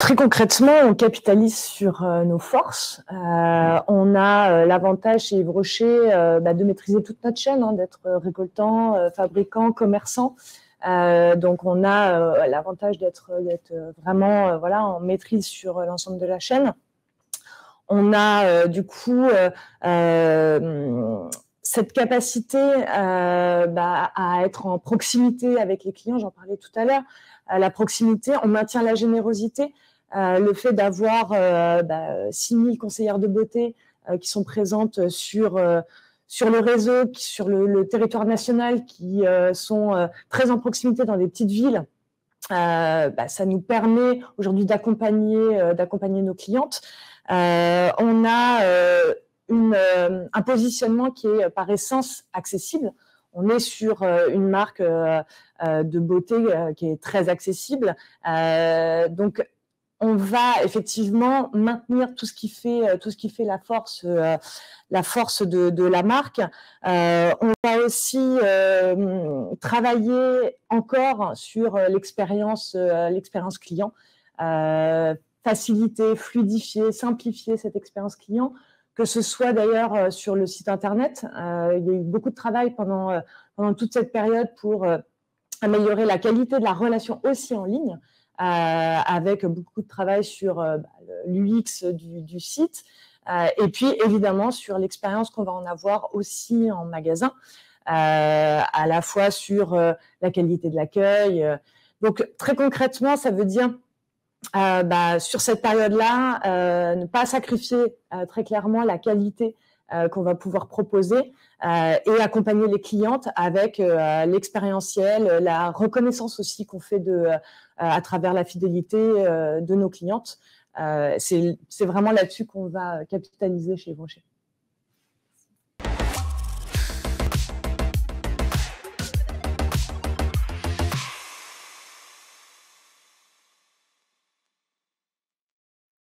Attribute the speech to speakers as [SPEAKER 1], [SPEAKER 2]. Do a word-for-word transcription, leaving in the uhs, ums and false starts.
[SPEAKER 1] très concrètement, on capitalise sur euh, nos forces. Euh, on a euh, l'avantage chez Yves Rocher euh, bah, de maîtriser toute notre chaîne, hein, d'être récoltant, euh, fabricant, commerçant. Euh, donc, on a euh, l'avantage d'être vraiment euh, voilà, en maîtrise sur l'ensemble de la chaîne. On a euh, du coup euh, euh, cette capacité euh, bah, à être en proximité avec les clients, j'en parlais tout à l'heure. Euh, la proximité, on maintient la générosité. Euh, le fait d'avoir euh, bah, six mille conseillères de beauté euh, qui sont présentes sur, euh, sur le réseau, qui, sur le, le territoire national, qui euh, sont euh, très en proximité dans des petites villes, euh, bah, ça nous permet aujourd'hui d'accompagner euh, d'accompagner nos clientes. Euh, on a euh, une, euh, un positionnement qui est par essence accessible. On est sur euh, une marque euh, euh, de beauté euh, qui est très accessible. Euh, donc, on va effectivement maintenir tout ce qui fait tout ce qui fait la force euh, la force de, de la marque. Euh, on va aussi euh, travailler encore sur l'expérience euh, l'expérience client, euh, faciliter, fluidifier, simplifier cette expérience client, que ce soit d'ailleurs sur le site internet. Euh, il y a eu beaucoup de travail pendant pendant toute cette période pour euh, améliorer la qualité de la relation aussi en ligne. Euh, avec beaucoup de travail sur euh, l'U X du, du site euh, et puis évidemment sur l'expérience qu'on va en avoir aussi en magasin, euh, à la fois sur euh, la qualité de l'accueil. Donc très concrètement, ça veut dire euh, bah, sur cette période-là, euh, ne pas sacrifier euh, très clairement la qualité euh, qu'on va pouvoir proposer euh, et accompagner les clientes avec euh, l'expérientiel, la reconnaissance aussi qu'on fait de, euh, à travers la fidélité euh, de nos clientes. Euh, c'est vraiment là-dessus qu'on va capitaliser chez Yves Rocher.